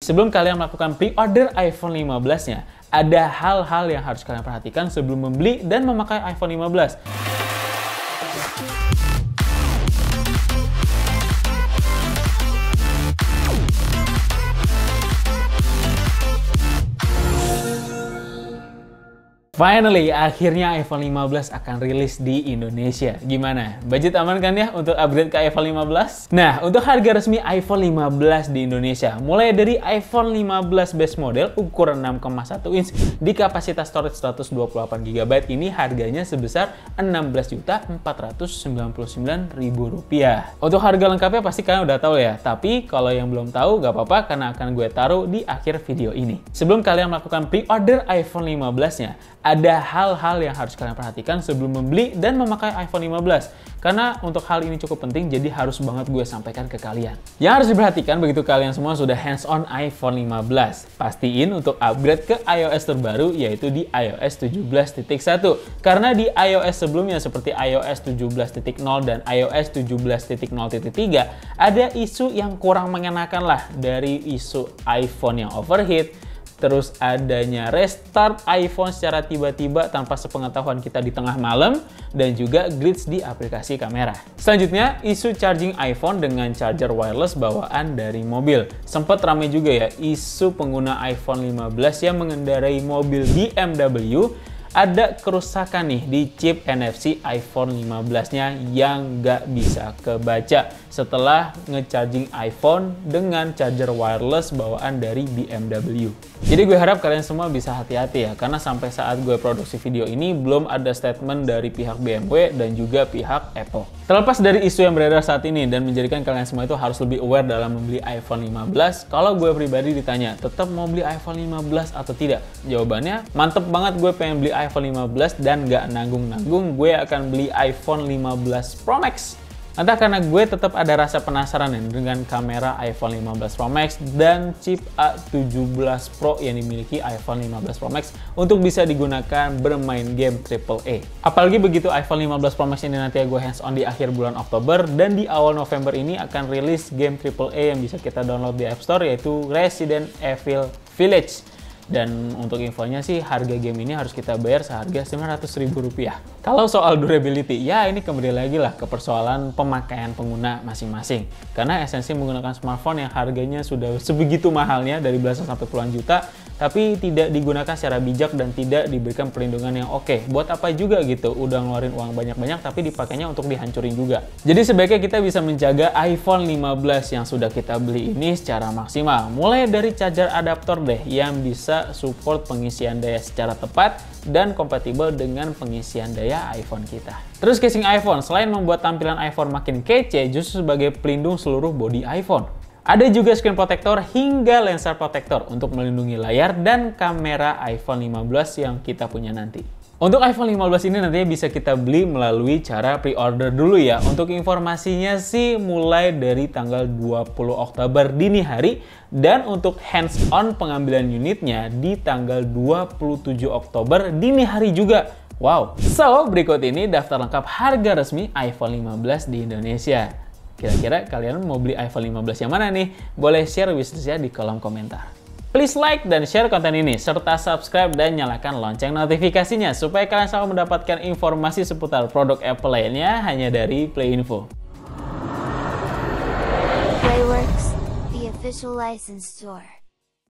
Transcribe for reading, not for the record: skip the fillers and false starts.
Sebelum kalian melakukan pre-order iPhone 15-nya, ada hal-hal yang harus kalian perhatikan sebelum membeli dan memakai iPhone 15. Finally, akhirnya iPhone 15 akan rilis di Indonesia. Gimana? Budget aman kan ya untuk upgrade ke iPhone 15? Nah, untuk harga resmi iPhone 15 di Indonesia, mulai dari iPhone 15 base model ukuran 6,1 inch di kapasitas storage 128 GB ini harganya sebesar Rp16.499.000. Untuk harga lengkapnya pasti kalian udah tahu ya, tapi kalau yang belum tahu gak apa-apa karena akan gue taruh di akhir video ini. Sebelum kalian melakukan pre-order iPhone 15-nya, ada hal-hal yang harus kalian perhatikan sebelum membeli dan memakai iPhone 15. Karena untuk hal ini cukup penting, jadi harus banget gue sampaikan ke kalian. Yang harus diperhatikan begitu kalian semua sudah hands-on iPhone 15. Pastiin untuk upgrade ke iOS terbaru, yaitu di iOS 17.1. Karena di iOS sebelumnya seperti iOS 17.0 dan iOS 17.0.3, ada isu yang kurang mengenakan lah, dari isu iPhone yang overheat, terus adanya restart iPhone secara tiba-tiba tanpa sepengetahuan kita di tengah malam, dan juga glitch di aplikasi kamera. Selanjutnya, isu charging iPhone dengan charger wireless bawaan dari mobil. Sempat ramai juga ya isu pengguna iPhone 15 yang mengendarai mobil BMW ada kerusakan nih di chip NFC iPhone 15-nya yang nggak bisa kebaca setelah nge-charging iPhone dengan charger wireless bawaan dari BMW. Jadi gue harap kalian semua bisa hati-hati ya, karena sampai saat gue produksi video ini belum ada statement dari pihak BMW dan juga pihak Apple. Terlepas dari isu yang beredar saat ini dan menjadikan kalian semua itu harus lebih aware dalam membeli iPhone 15, kalau gue pribadi ditanya, tetap mau beli iPhone 15 atau tidak? Jawabannya, mantep banget gue pengen beli iPhone 15 dan nggak nanggung-nanggung gue akan beli iPhone 15 Pro Max. Entah karena gue tetap ada rasa penasaran dengan kamera iPhone 15 Pro Max dan chip A17 Pro yang dimiliki iPhone 15 Pro Max untuk bisa digunakan bermain game AAA. Apalagi begitu iPhone 15 Pro Max ini nanti gue hands-on di akhir bulan Oktober, dan di awal November ini akan rilis game AAA yang bisa kita download di App Store, yaitu Resident Evil Village. Dan untuk infonya sih, harga game ini harus kita bayar seharga Rp900.000. Kalau soal durability, ya ini kembali lagi lah ke persoalan pemakaian pengguna masing-masing. Karena esensi menggunakan smartphone yang harganya sudah sebegitu mahalnya, dari belasan sampai puluhan juta, tapi tidak digunakan secara bijak dan tidak diberikan perlindungan yang oke. Buat apa juga gitu, udah ngeluarin uang banyak-banyak tapi dipakainya untuk dihancurin juga. Jadi sebaiknya kita bisa menjaga iPhone 15 yang sudah kita beli ini secara maksimal. Mulai dari charger adaptor deh, yang bisa support pengisian daya secara tepat dan kompatibel dengan pengisian daya iPhone kita. Terus casing iPhone, selain membuat tampilan iPhone makin kece, justru sebagai pelindung seluruh bodi iPhone. Ada juga screen protector hingga lensa protector untuk melindungi layar dan kamera iPhone 15 yang kita punya nanti. Untuk iPhone 15 ini nantinya bisa kita beli melalui cara pre-order dulu ya. Untuk informasinya sih mulai dari tanggal 20 Oktober dini hari, dan untuk hands-on pengambilan unitnya di tanggal 27 Oktober dini hari juga. Wow! So, berikut ini daftar lengkap harga resmi iPhone 15 di Indonesia. Kira-kira kalian mau beli iPhone 15 yang mana nih? Boleh share wishlist-nya di kolom komentar. Please like dan share konten ini, serta subscribe dan nyalakan lonceng notifikasinya supaya kalian selalu mendapatkan informasi seputar produk Apple lainnya hanya dari Playinfo. Playworks, the official license store.